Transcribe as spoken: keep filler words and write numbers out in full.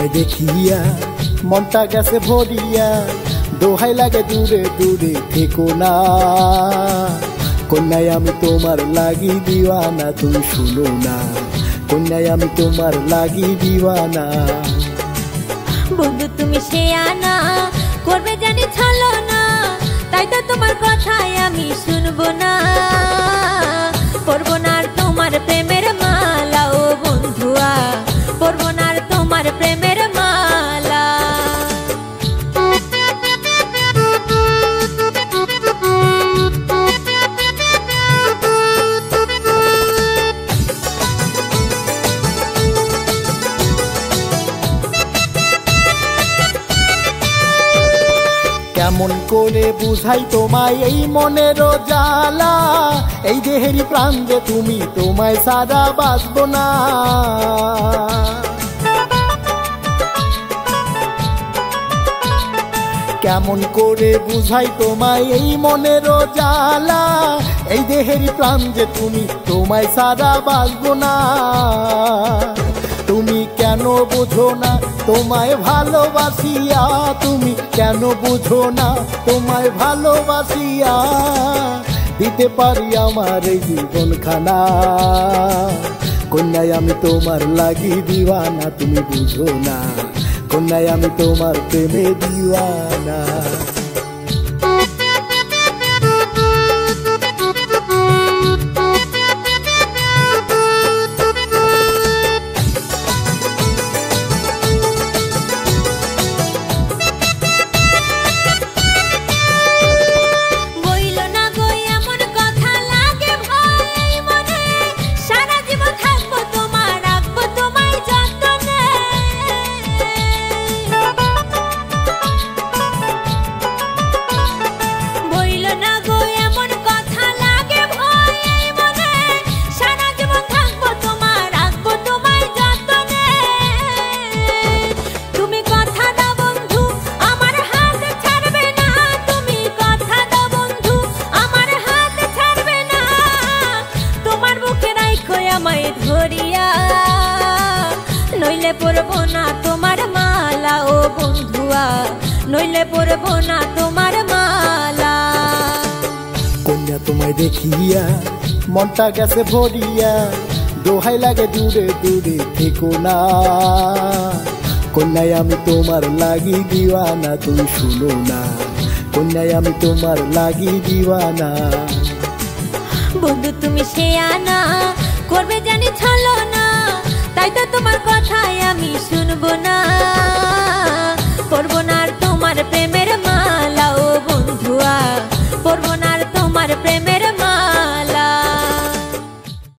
তোমায় দেখিয়া মনটা গেছে ভরিয়া, দোহাই লাগে দূরে দূরে থেকো না। কন্যায় আমি তোমার লাগি দিওয়ানা, তুমি শুনো না। কন্যায় আমি তোমার লাগি দিওয়ানা। বন্ধু তুমি শেয়ানা, করবে জানি ছলো না, তাই তো তোমার কথাই আমি শুনবো না। পরবো না আর তোমার প্রেমের মালা ও বন্ধুয়া, পরবো না আর তোমার প্রেমের মালা। কেমন করে বুঝাই তোমায় এই মনের জ্বালা, এই দেহেরই প্রাণ যে তুমি, তোমায় সারা বাঁচবো না। কেমন করে বুঝাই তোমায় এই মনের জ্বালা, এই দেহেরই প্রাণ যে তুমি, তোমায় সারা বাঁচবো না। তুমি কেন বুঝো না তোমায় ভালোবাসিয়া, তুমি কেন বুঝো না তোমায় ভালোবাসিয়া, দিতে পারি আমার এই জীবন খানা। কন্যায় আমি তোমার লাগি দিওয়ানা, তুমি বুঝো না। কন্যায় আমি তোমার প্রেমে দিওয়ানা। নইলে পরবো না তোমার মালা ও বন্ধুয়া, নইলে পরবো না তোমার মালা। কন্যা তোমায় দেখিয়া মনটা গেছে ভরিয়া, দোহাই লাগে দূরে দূরে থেকো না। কন্যায় আমি তোমার লাগি দিওয়ানা, তুমি শুনো না। কন্যায় আমি তোমার লাগি দিওয়ানা। বন্ধু তুমি শেয়ানা, করবে জানি ছলো না, তাই তো তোমার কথাই আমি শুনবো না। পরবো না আর তোমার প্রেমের